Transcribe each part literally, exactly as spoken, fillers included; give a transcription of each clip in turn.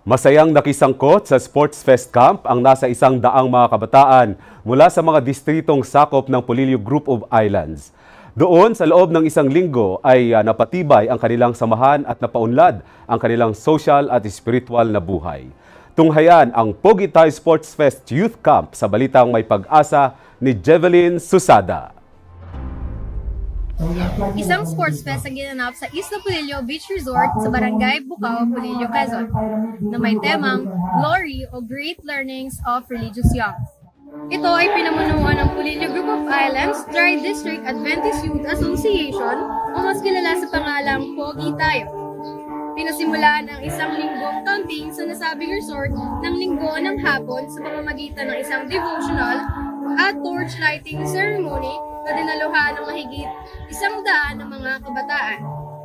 Masayang nakisangkot sa Sports Fest Camp ang nasa isang daang mga kabataan mula sa mga distritong sakop ng Polillo Group of Islands. Doon sa loob ng isang linggo ay uh, napatibay ang kanilang samahan at napaunlad ang kanilang social at spiritual na buhay. Tunghayan ang Pogi Tayo Sports Fest Youth Camp sa balitang may pag-asa ni Jevelyn Susada. Isang sports fest ang ginanap sa Isla Polillo Beach Resort sa Barangay Bukaw, Polillo, Quezon, na may temang Glory o Great Learnings of Religious Young. Ito ay pinamunuan ng Polillo Group of Islands Tri-District Adventist Youth Association o mas kilala sa pangalang Pogi Tayo. Pinasimulaan ang isang linggong camping sa nasabing resort ng linggo ng hapon sa pamamagitan ng isang devotional at torch lighting ceremony na dinaluhan ng mahigit isang daan ng mga kabataan.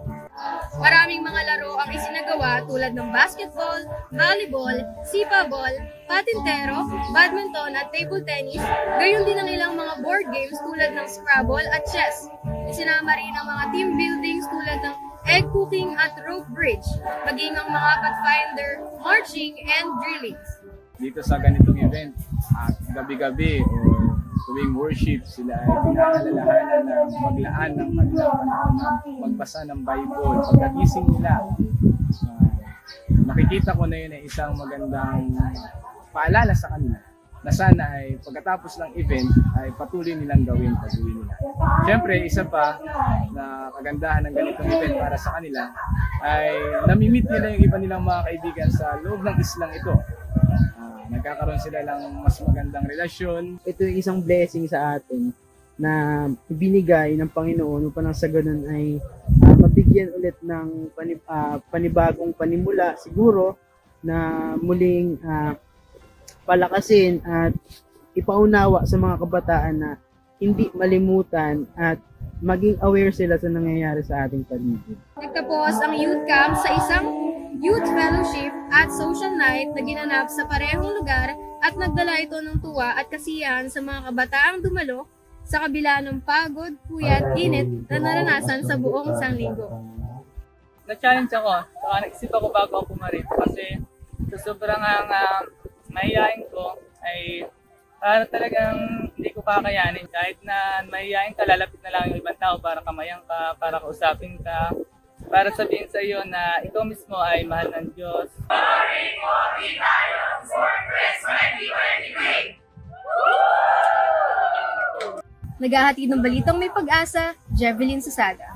Maraming mga laro ang isinagawa tulad ng basketball, volleyball, sipaball, patintero, badminton at table tennis, gayon din ang ilang mga board games tulad ng Scrabble at chess. Isinama rin ang mga team buildings tulad ng egg cooking at rope bridge, maging ang mga pathfinder, marching, and drillings. Dito sa ganitong event, at gabi-gabi o tuwing worship, sila ay pinaalalahanan na maglaan ng kanilang panahon na magbasa ng Bible. Pagkagising nila, uh, nakikita ko na yun ay isang magandang paalala sa kanila na sana ay pagkatapos ng event ay patuloy nilang gawin pag-uwi nila. Siyempre, isa pa na kagandahan ng ganitong event para sa kanila ay namimit nila yung iba nilang mga kaibigan sa loob ng islang ito. Nagkakaroon sila lang mas magandang relasyon. Ito yung isang blessing sa atin na binigay ng Panginoon upang nang sa ganun ay uh, mabigyan ulit ng panib uh, panibagong panimula siguro na muling uh, palakasin at ipaunawa sa mga kabataan na hindi malimutan at maging aware sila sa nangyayari sa ating paligid. Nagtapos ang youth camp sa isang youth fellowship at social night na ginanap sa parehong lugar at nagdala ito ng tuwa at kasiyahan sa mga kabataang dumalo sa kabila ng pagod, puyat, init na naranasan sa buong isang linggo. Na-challenge ako, saka nag-isip ako bago ako pumarit kasi sa sobrang uh, mahihayin ko ay para talagang hindi ko kakayanin. Kahit na mahihayin ka, lalapit na lang yung ibang tao para kamayang ka, para kausapin ka, para sabihin sa iyo na ikaw mismo ay mahal ng Diyos. Naghahatid ng balitang may pag-asa, Jevelyn Susada.